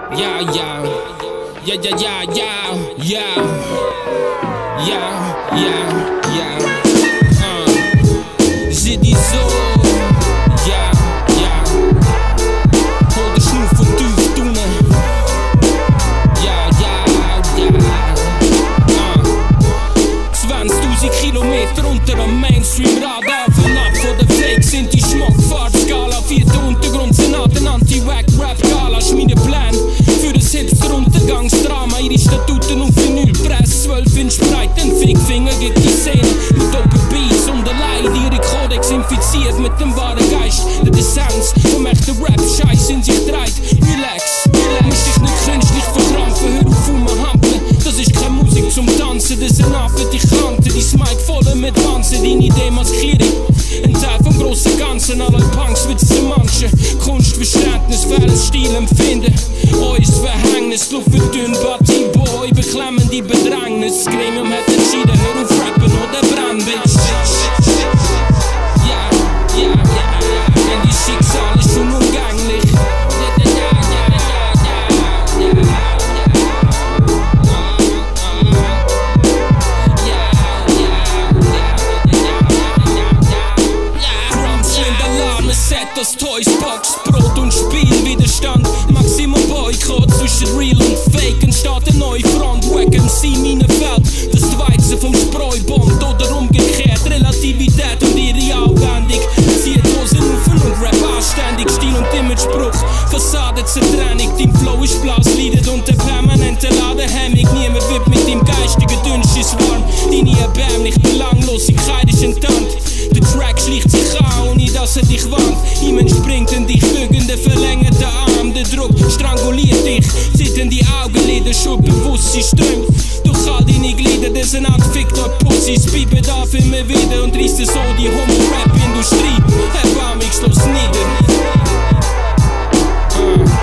Ja, ja, ja, ja, ja, ja, ja, ja, ja, ja, zit die zo, ja, ja, hol de schnoef voor duur doen, ja, ja, ja, 20.000 Kilometer unter am Mainstream-Radar, von ab von der Fake sind die Schmuckfahrtskala, 4. Untergrundsenat, ein Anti-Wack-Rap-Gala, Schmiedeplan für das Hipster-Untergangsdrama, ihre Statuten und Vinylpress, 12 Inch breit, ein Fickfinger gibt die Szene mit Doppelbeats und allein ihre Kodex infiziert mit dem wahren Geist, der Essenz vom echten Rap-Scheiß in sich dreht. Relax, musst dich nicht künstlich verkrampfen, hör auf rumhampeln, das ist keine Musik zum Tanzen, das ist ein Affe, die Kante, die Smike voll mit Wanzen, deine Demaskierung, ein Teil vom großen Ganzen, alle Punks witzen manche, Kunstverständnis, fehles Stil empfinden, uns Verhängnis, Luft für dünn, Body Boy, beklemmende Bedrängnis, Gremium hat entschieden, hör auf Rappen oder brenn, Bitch. Ja, ja, ja, ja, denn die Schicksal ist unumgänglich. Das Toys, Box, Brot und Spielwiderstand. Maximum Boykott zwischen Real und Fake. Entsteht eine neue Front, Wack MC Minenfeld. Das Weizen vom Spreubomb oder umgekehrt. Relativität und ihre Anwendung. Zieht Hosen auf und Rap anständig. Stil und Imagebruch, Fassade zertrennung. Dein Flow ist blass, leidet unter permanenter Ladehemmung. Niemand wird mit dem geistigen Dünnschiss warm. Deine erbärmlich Belanglosigkeit ist enttarnt. Der Track schlicht sich an, ohne dass er dich warnt. Ihm entspringt in dich lügende, verlängerte Arm. Der Druck stranguliert dich, zittern die Augenlider, schon Bewusstsein strömt durch all deine Glieder. Der Senat fickt dort Pussys, Bedarf immer wieder und reißt so die Homo-Rap-Industrie erbarmungslos nieder.